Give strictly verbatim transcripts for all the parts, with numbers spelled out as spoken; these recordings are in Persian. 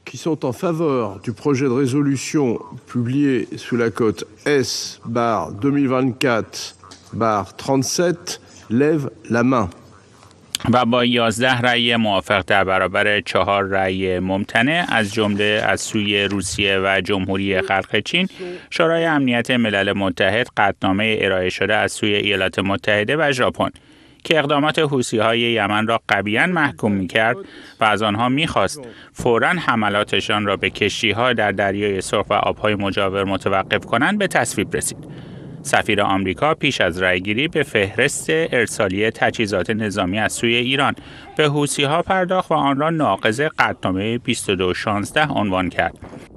qui sont en faveur du projet de résolution publié sous la cote S deux mille vingt-quatre trente-sept lèvent la main. و با یازده رأی موافق در برابر چهار رأی ممتنع از جمله از سوی روسیه و جمهوری خلق چین، شورای امنیت ملل متحد قطعنامه ارائه شده از سوی ایالات متحده و ژاپن که اقدامات حوثی‌های یمن را قویاً محکوم می‌کرد و از آنها می‌خواست فوراً حملاتشان را به کشتی‌ها در دریای سرخ و آب‌های مجاور متوقف کنند به تصویب رسید. سفیر آمریکا پیش از رأیگیری به فهرست ارسالی تجهیزات نظامی از سوی ایران به حوثی‌ها پرداخت و آن را ناقض قطعنامه بیست و دو شانزده عنوان کرد.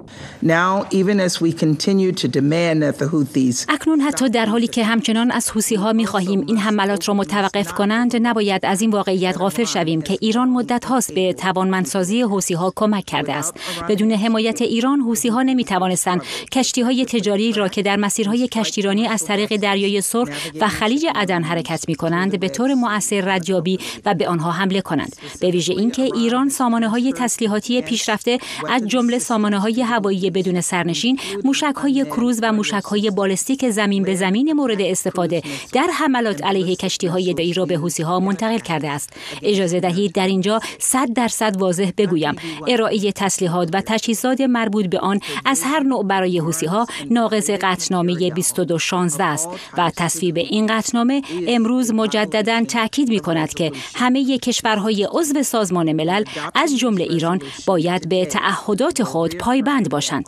Now, even as we continue to demand that the Houthis... اکنون حتی در حالی که همچنان از حوثی‌ها می‌خواهیم این حملات را متوقف کنند، نباید از این واقعیت غافل شویم که ایران مدت هاست به توانمندسازی حوثی‌ها کمک کرده است. بدون حمایت ایران، حوثی‌ها نمی‌توانستند کشتی‌های تجاری را که در مسیرهای کشتیرانی از طریق دریای سرخ و خلیج عدن حرکت می‌کنند به طور مؤثر ردیابی و به آنها حمله کنند. به ویژه اینکه ایران سامانه‌های تسلیحاتی پیشرفته از جمله سامانه‌های هوایی بدون سرنشین، موشک‌های کروز و موشک‌های بالستیک زمین به زمین مورد استفاده در حملات علیه کشتی‌های دایی را به حوثی‌ها منتقل کرده است. اجازه دهید در اینجا صد درصد واضح بگویم ارائه تسلیحات و تجهیزات مربوط به آن از هر نوع برای حوثی‌ها ناقض قطعنامه بیست و دو شانزده است و تصویب این قطعنامه امروز مجدداً تأکید می‌کند که همه کشورهای عضو سازمان ملل از جمله ایران باید به تعهدات خود پایبند باشند.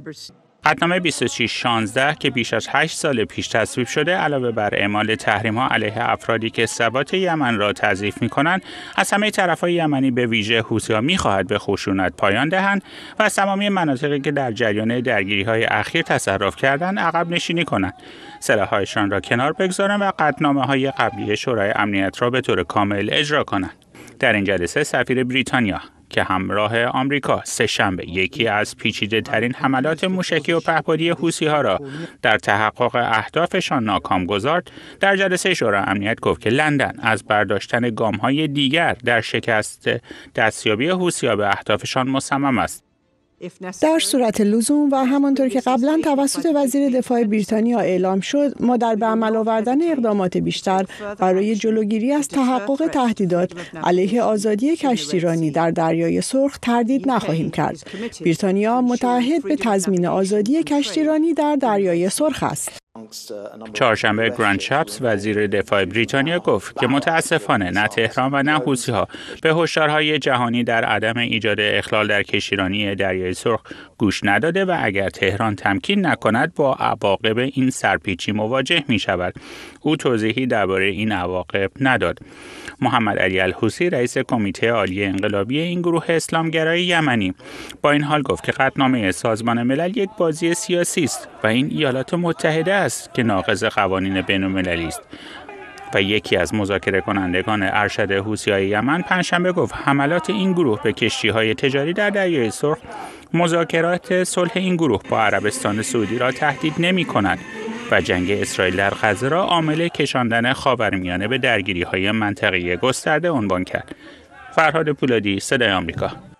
قطعنامه بیست و شش شانزده که بیش از هشت سال پیش تصویب شده، علاوه بر اعمال تحریم‌ها علیه افرادی که ثبات یمن را تضعیف می‌کنند، از همه طرف‌های یمنی به ویژه حوثی‌ها می‌خواهد به خشونت پایان دهند و از تمامی مناطقی که در جریان درگیری‌های اخیر تصرف کردند عقب نشینی کنند، سلاح‌هایشان را کنار بگذارند و قطعنامه‌های قبلی شورای امنیت را به طور کامل اجرا کنند. در این جلسه سفیر بریتانیا که همراه آمریکا سه‌شنبه یکی از پیچیده‌ترین حملات موشکی و پهپادی حوثی‌ها را در تحقق اهدافشان ناکام گذارد، در جلسه شورای امنیت گفت که لندن از برداشتن گام‌های دیگر در شکست دستیابی حوثی‌ها به اهدافشان مصمم است. در صورت لزوم و همانطور که قبلا توسط وزیر دفاع بریتانیا اعلام شد، ما در به عمل آوردن اقدامات بیشتر برای جلوگیری از تحقق تهدیدات علیه آزادی کشتیرانی در دریای سرخ تردید نخواهیم کرد. بریتانیا متعهد به تضمین آزادی کشتیرانی در دریای سرخ است. چهارشنبه گراند شاپس وزیر دفاع بریتانیا گفت که متاسفانه نه تهران و نه حوثی‌ها به هشدارهای جهانی در عدم ایجاد اخلال در کشتیرانی دریای سرخ گوش نداده و اگر تهران تمکین نکند با عواقب این سرپیچی مواجه می شود. او توضیحی درباره این عواقب نداد. محمد علی الحوثی رئیس کمیته عالی انقلابی این گروه اسلامگرای یمنی با این حال گفت که قطعنامه سازمان ملل یک بازی سیاسی است و این ایالات متحده است که ناقض قوانین بین‌المللی است. و یکی از مذاکره کنندگان ارشد حوثی‌های یمن پنجشنبه گفت حملات این گروه به کشتی‌های تجاری در دریای سرخ مذاکرات صلح این گروه با عربستان سعودی را تهدید نمی‌کند و جنگ اسرائیل در غزه را عامل کشاندن خاورمیانه به درگیری‌های منطقه‌ای گسترده عنوان کرد. فرهاد پولادی، صدای آمریکا.